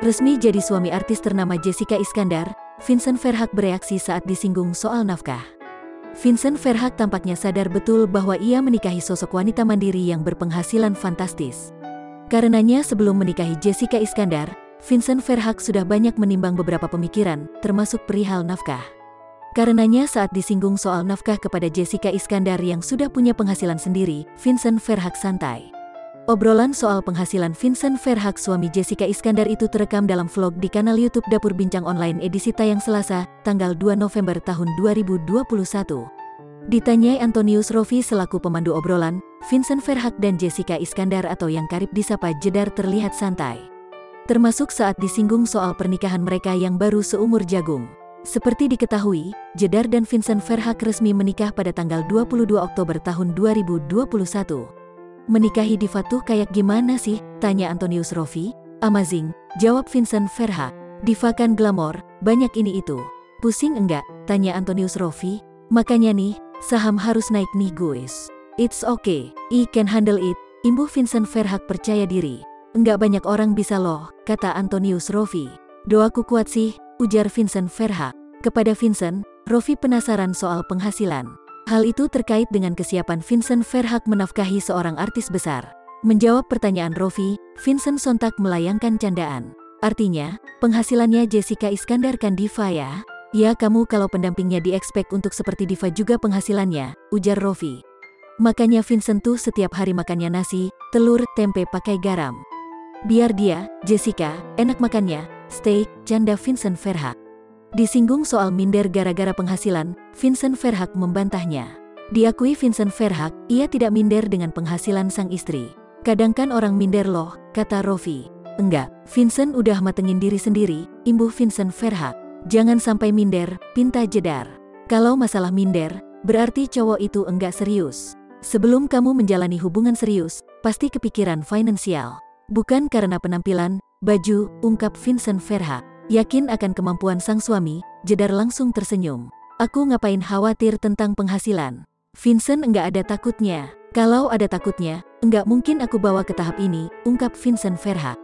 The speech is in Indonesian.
Resmi jadi suami artis ternama Jessica Iskandar, Vincent Verhaeghe bereaksi saat disinggung soal nafkah. Vincent Verhaeghe tampaknya sadar betul bahwa ia menikahi sosok wanita mandiri yang berpenghasilan fantastis. Karenanya sebelum menikahi Jessica Iskandar, Vincent Verhaeghe sudah banyak menimbang beberapa pemikiran, termasuk perihal nafkah. Karenanya saat disinggung soal nafkah kepada Jessica Iskandar yang sudah punya penghasilan sendiri, Vincent Verhaeghe santai. Obrolan soal penghasilan Vincent Verhaeghe suami Jessica Iskandar itu terekam dalam vlog di kanal YouTube Dapur Bincang Online edisi tayang Selasa, tanggal 2 November tahun 2021. Ditanyai Antonius Rofi selaku pemandu obrolan, Vincent Verhaeghe dan Jessica Iskandar atau yang karib disapa Jedar terlihat santai. Termasuk saat disinggung soal pernikahan mereka yang baru seumur jagung. Seperti diketahui, Jedar dan Vincent Verhaeghe resmi menikah pada tanggal 22 Oktober tahun 2021. Menikahi diva tuh kayak gimana sih? Tanya Antonius Rofi. Amazing, jawab Vincent Verhaeghe. Diva kan glamor, banyak ini itu. Pusing enggak? Tanya Antonius Rofi. Makanya nih, saham harus naik nih guys. It's okay, I can handle it, imbuh Vincent Verhaeghe percaya diri. Enggak banyak orang bisa loh, kata Antonius Rofi. Doaku kuat sih, ujar Vincent Verhaeghe. Kepada Vincent, Rofi penasaran soal penghasilan. Hal itu terkait dengan kesiapan Vincent Verhaeghe menafkahi seorang artis besar. Menjawab pertanyaan Rofi, Vincent sontak melayangkan candaan. Artinya, penghasilannya Jessica Iskandar kan diva ya? Ya kamu kalau pendampingnya di-expect untuk seperti diva juga penghasilannya, ujar Rofi. Makanya Vincent tuh setiap hari makannya nasi, telur, tempe pakai garam. Biar dia, Jessica, enak makannya, steak, canda Vincent Verhaeghe. Disinggung soal minder gara-gara penghasilan, Vincent Verhaeghe membantahnya. Diakui Vincent Verhaeghe, ia tidak minder dengan penghasilan sang istri. Kadang kan orang minder loh, kata Rofi. Enggak, Vincent udah matengin diri sendiri, imbuh Vincent Verhaeghe. Jangan sampai minder, pinta Jedar. Kalau masalah minder, berarti cowok itu enggak serius. Sebelum kamu menjalani hubungan serius, pasti kepikiran finansial. Bukan karena penampilan, baju, ungkap Vincent Verhaeghe. Yakin akan kemampuan sang suami, Jedar langsung tersenyum. Aku ngapain khawatir tentang penghasilan? Vincent enggak ada takutnya. Kalau ada takutnya, enggak mungkin aku bawa ke tahap ini, ungkap Vincent Verhaeghe.